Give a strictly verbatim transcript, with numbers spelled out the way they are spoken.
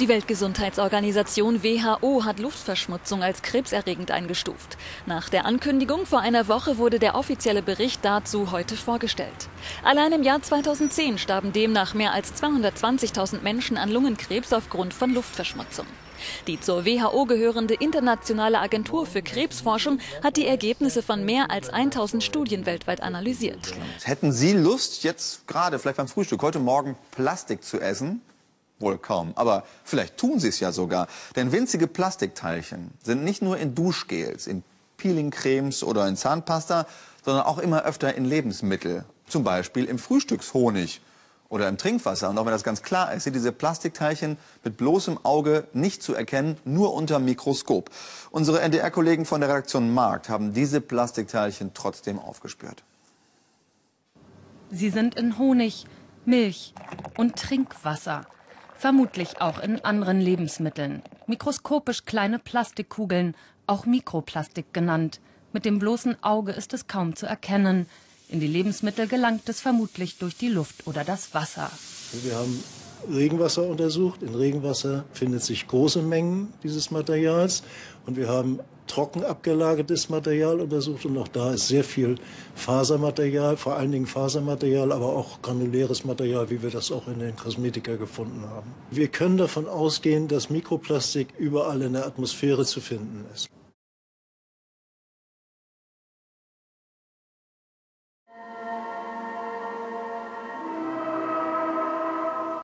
Die Weltgesundheitsorganisation W H O hat Luftverschmutzung als krebserregend eingestuft. Nach der Ankündigung vor einer Woche wurde der offizielle Bericht dazu heute vorgestellt. Allein im Jahr zweitausendzehn starben demnach mehr als zweihundertzwanzigtausend Menschen an Lungenkrebs aufgrund von Luftverschmutzung. Die zur W H O gehörende Internationale Agentur für Krebsforschung hat die Ergebnisse von mehr als tausend Studien weltweit analysiert. Hätten Sie Lust, jetzt gerade vielleicht beim Frühstück heute Morgen Plastik zu essen? Wohl kaum, aber vielleicht tun Sie es ja sogar. Denn winzige Plastikteilchen sind nicht nur in Duschgels, in Peelingcremes oder in Zahnpasta, sondern auch immer öfter in Lebensmittel. Zum Beispiel im Frühstückshonig oder im Trinkwasser. Und auch wenn das ganz klar ist, sind diese Plastikteilchen mit bloßem Auge nicht zu erkennen, nur unter Mikroskop. Unsere N D R-Kollegen von der Redaktion Markt haben diese Plastikteilchen trotzdem aufgespürt. Sie sind in Honig, Milch und Trinkwasser. Vermutlich auch in anderen Lebensmitteln. Mikroskopisch kleine Plastikkugeln, auch Mikroplastik genannt. Mit dem bloßen Auge ist es kaum zu erkennen. In die Lebensmittel gelangt es vermutlich durch die Luft oder das Wasser. Wir haben Regenwasser untersucht. In Regenwasser findet sich große Mengen dieses Materials. Und wir haben trocken abgelagertes Material untersucht. Und auch da ist sehr viel Fasermaterial, vor allen Dingen Fasermaterial, aber auch granuläres Material, wie wir das auch in den Kosmetika gefunden haben. Wir können davon ausgehen, dass Mikroplastik überall in der Atmosphäre zu finden ist.